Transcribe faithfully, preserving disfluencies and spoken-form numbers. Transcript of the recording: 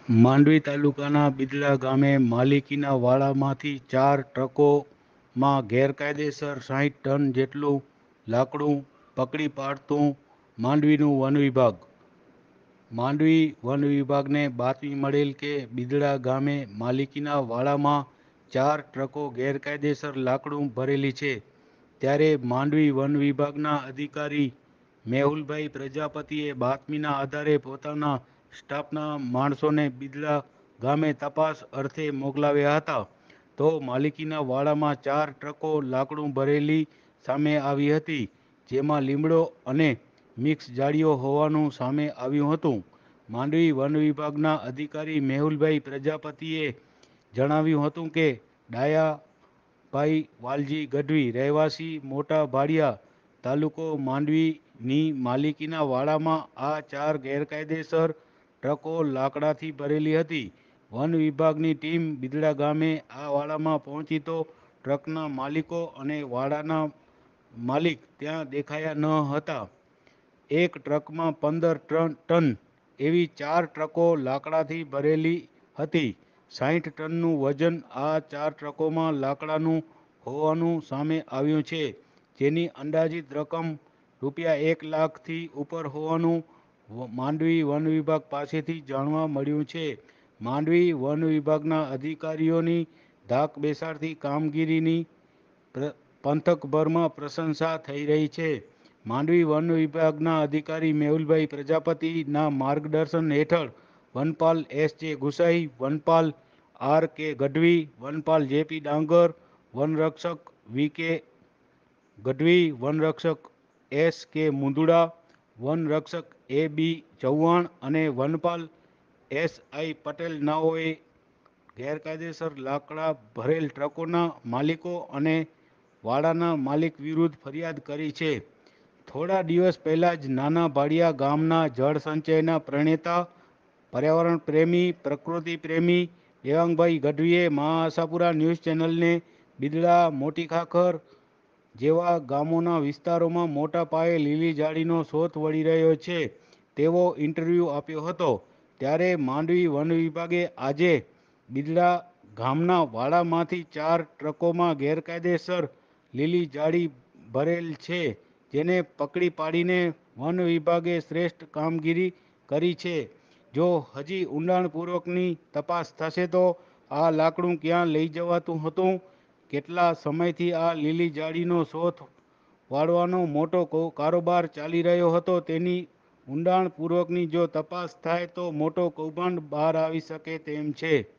માંડવી તાલુકાના બિદડા ગામે માલિકીના વાડામાંથી ચાર ટ્રકોમાં ગેરકાયદેસર સાહીઠ ટન જેટલું લાકડું પકડી પાડતું માંડવીનું વન વિભાગ. માંડવી વન વિભાગને બાતમી મળેલ કે બિદડા ગામે માલિકીના વાડામાં ચાર ટ્રકો ગેરકાયદેસર લાકડું ભરેલી છે. ત્યારે માંડવી વન વિભાગના અધિકારી મેહુલભાઈ પ્રજાપતિએ બાતમીના આધારે પોતાના સ્ટાફના માણસોને બિદડા ગામે તપાસ અર્થે મોકલાવ્યા હતા. તો માલિકીના વાડામાં ચાર ટ્રકો લાકડું ભરેલી સામે આવી હતી, જેમાં લીમડો અને મિક્સ જાળીઓ હોવાનું સામે આવ્યું હતું. માંડવી વન વિભાગના અધિકારી મેહુલભાઈ પ્રજાપતિએ જણાવ્યું હતું કે ડાયાભાઈ વાલજી ગઢવી, રહેવાસી મોટા ભાડિયા, તાલુકો માંડવીની માલિકીના વાડામાં આ ચાર ગેરકાયદેસર ટ્રકો લાકડાથી ભરેલી હતી. વન વિભાગની ટીમ બિદડા ગામે આ વાડામાં પહોંચી તો ટ્રકના માલિકો અને વાડાના માલિક ત્યાં દેખાયા ન હતા. એક ટ્રકમાં પંદર ટન એવી ચાર ટ્રકો લાકડાથી ભરેલી હતી. સાહીઠ ટનનું વજન આ ચાર ટ્રકોમાં લાકડાનું હોવાનું સામે આવ્યું છે, જેની અંદાજિત રકમ રૂપિયા એક લાખથી ઉપર હોવાનું માંડવી વન વિભાગ પાસેથી જાણવા મળ્યું છે. માંડવી વન વિભાગના અધિકારીઓની ધાક બેસાડતી કામગીરીની પંથકભરમાં પ્રશંસા થઈ રહી છે. માંડવી વન વિભાગના અધિકારી મેહુલભાઈ પ્રજાપતિના માર્ગદર્શન હેઠળ વનપાલ એસ જે Gusai, વનપાલ R K Gadhvi, વનપાલ JP ડાંગર, વનરક્ષક વી કે ગઢવી, વનરક્ષક એસ કે મુંદડા, વનરક્ષક એ બી ચૌહાણ અને વનપાલ એસ આઈ પટેલ નાઓએ ગેરકાયદેસર લાકડા ભરેલ ટ્રકોના માલિકો અને વાડાના માલિક વિરુદ્ધ ફરિયાદ કરી છે. થોડા દિવસ પહેલા જ નાના ભાડિયા ગામના જળ સંચયના પ્રણેતા, પર્યાવરણ પ્રેમી, પ્રકૃતિ પ્રેમી દેવાંગભાઈ ગઢવીએ મહા આશાપુરા ન્યૂઝ ચેનલને બિદડા, મોટી ખાખર જેવા ગામોના વિસ્તારોમાં મોટા પાયે લીલી ઝાડીનો શોથ વળી રહ્યો છે તેવો ઇન્ટરવ્યૂ આપ્યો હતો. ત્યારે માંડવી વન વિભાગે આજે બિદડા ગામના વાડામાંથી ચાર ટ્રકોમાં ગેરકાયદેસર લીલી ઝાડી ભરેલ છે, જેને પકડી પાડીને વન વિભાગે શ્રેષ્ઠ કામગીરી કરી છે. જો હજી ઊંડાણપૂર્વકની તપાસ થશે તો આ લાકડું ક્યાં લઈ જવાતું હતું, કેટલા સમયથી આ લીલી ઝાડીનો શોથ વાળવાનો મોટો કારોબાર ચાલી રહ્યો હતો તેની ઊંડાણપૂર્વકની જો તપાસ થાય તો મોટો કૌભાંડ બહાર આવી શકે તેમ છે.